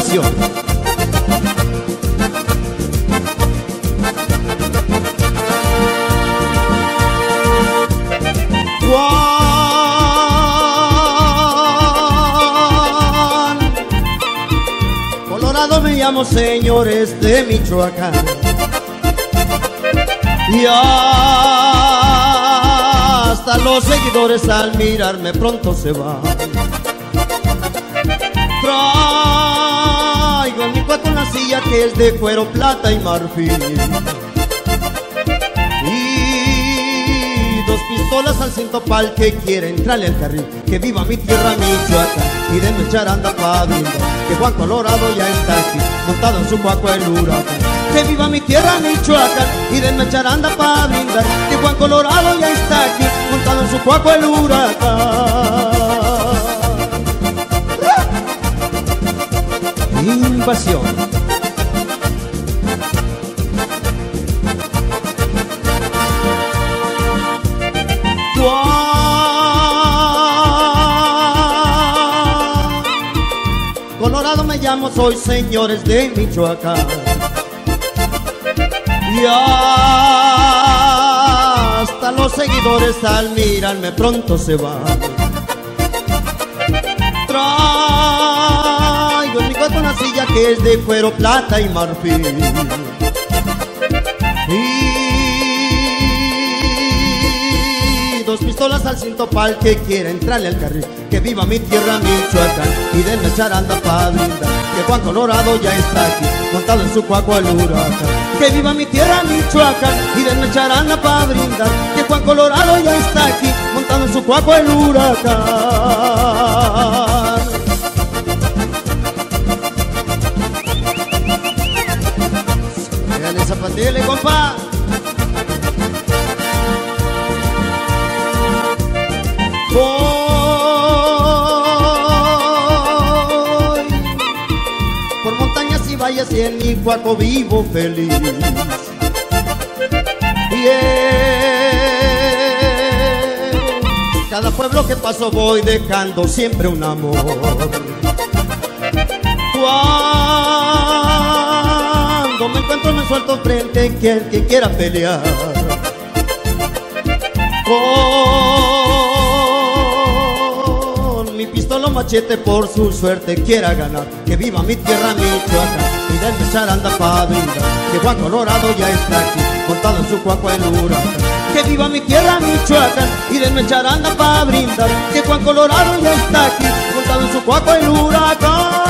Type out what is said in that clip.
Invasión. Juan Colorado me llamo, señores de Michoacán, y hasta los seguidores al mirarme pronto se van. Traigo en mi cuarto una silla que es de cuero, plata y marfil, y dos pistolas al cinto pa'l que quiere entrarle al carril. Que viva mi tierra Michoacán y denme charanda pa' brindar, que Juan Colorado ya está aquí montado en su cuaco el huracán. Que viva mi tierra Michoacán y denme charanda pa' brindar, que Juan Colorado ya está aquí montado en su cuaco el huracán. Invasión. Colorado me llamo, soy, señores de Michoacán, y hasta los seguidores al mirarme pronto se van. Traigo en mi cuarto una silla que es de cuero, plata y marfil, y dos pistolas al cinto pa'l que quiera entrarle al carril. Que viva mi tierra Michoacán y denme charanda pa' brindar, que Juan Colorado ya está aquí montado en su cuaco el huracán. Que viva mi tierra Michoacán y denme charanda pa' brindar, que Juan Colorado ya está aquí montado en su cuaco el huracán. Dale zapatile, compa. Por montañas y valles y en mi cuaco vivo feliz. Cada pueblo que paso voy dejando siempre un amor. Cuando me encuentro me suelto frente que el que quiera pelear con mi pistola o machete por su suerte quiera ganar. Que viva mi tierra Michoacán y denme charanda pa' brindar, que Juan Colorado ya está aquí montado en su cuaco el huracán. Que viva mi tierra Michoacán y denme charanda pa' brindar, que Juan Colorado ya está aquí montado en su cuaco el huracán.